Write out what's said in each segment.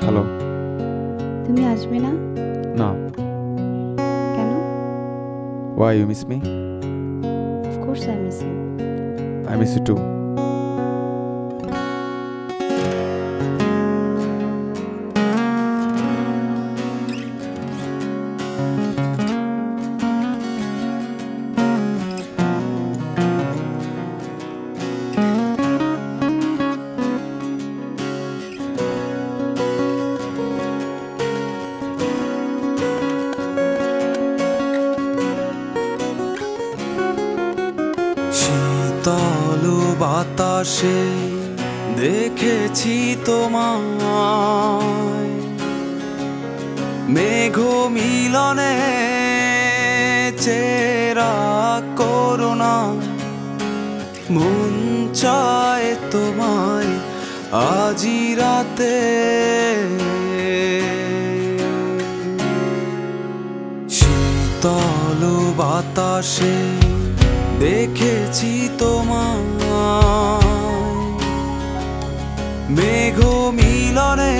Hello. তুমি আসবে না? না। কেন? Why you miss me? Of course I miss you. I miss you too. শীতল বাতাসে দেখেছি তোমায়, মেঘ মিলনে চেরা করুণা, মন চায় তোমায় আজি রাতে। শীতল বাতাসে দেখেছি তোমায়, মেঘ মিলনে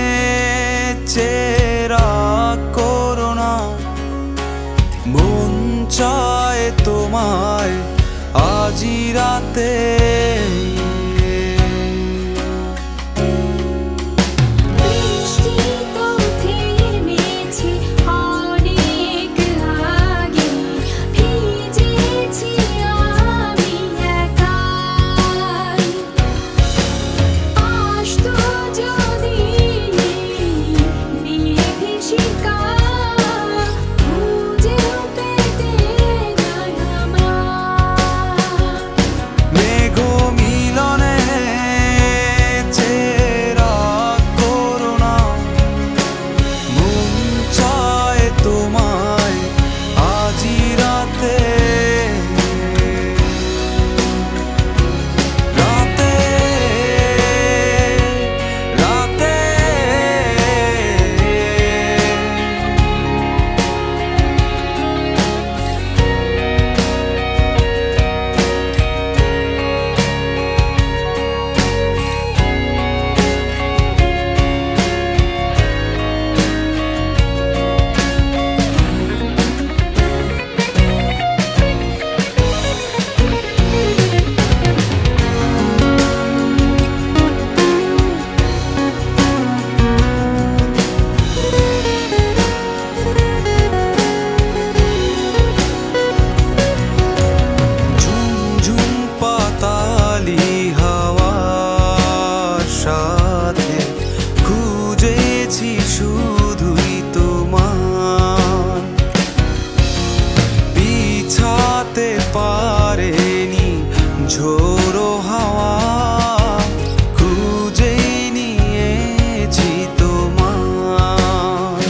চেরা করুণা, মন চায় তোমায় আজি রাতে। শুধুই তোমার পিছাতে পারেনি ঝোড়ো হাওয়া, খুঁজেই নিয়েছি তোমার।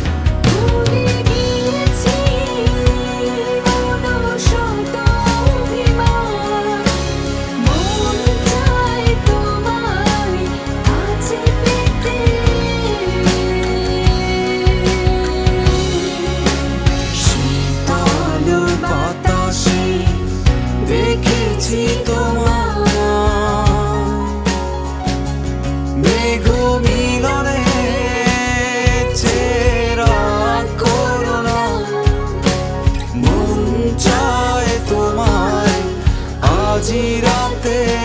দেখেছি তোমায়, মেঘ মিলনে চেরা করুণা, মন চায় তোমায় আজি রাতে।